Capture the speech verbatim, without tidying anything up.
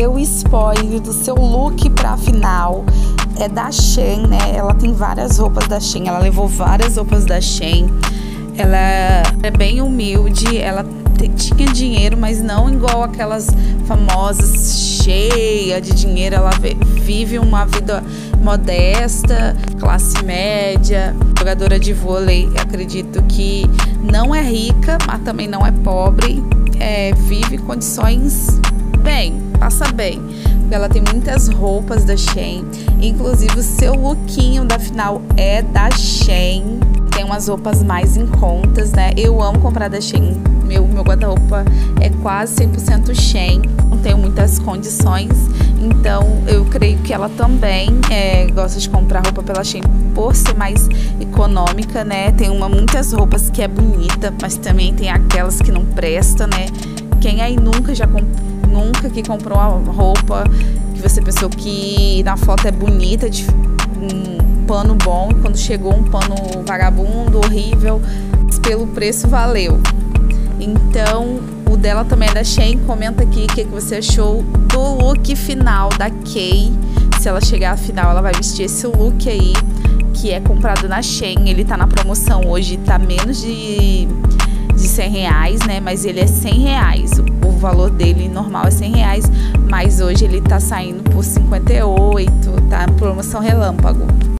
deu o spoiler do seu look pra final. É da Shein, né? Ela tem várias roupas da Shein, ela levou várias roupas da Shein. Ela é bem humilde, ela tinha dinheiro, mas não igual aquelas famosas cheia de dinheiro. Ela vive uma vida modesta, classe média, jogadora de vôlei. Acredito que não é rica, mas também não é pobre, é, vive condições bem, passa bem. Ela tem muitas roupas da Shein, inclusive o seu lookinho da final é da Shein. Tem umas roupas mais em contas, né? Eu amo comprar da Shein. Meu, meu guarda-roupa é quase cem por cento Shein. Não tenho muitas condições, então eu creio que ela também é, gosta de comprar roupa pela Shein por ser mais econômica, né? Tem uma, muitas roupas que é bonita, mas também tem aquelas que não presta, né? Quem aí nunca já comprou? Nunca que comprou uma roupa que você pensou que na foto é bonita, de um pano bom, e quando chegou um pano vagabundo, horrível, pelo preço valeu. Então, o dela também é da Shein. Comenta aqui o que, que você achou do look final da Kay. Se ela chegar à final, ela vai vestir esse look aí, que é comprado na Shein. Ele tá na promoção hoje, tá menos de... de cem reais, né? Mas ele é cem reais. O valor dele normal é cem reais, mas hoje ele tá saindo por cinquenta e oito, tá? Promoção relâmpago.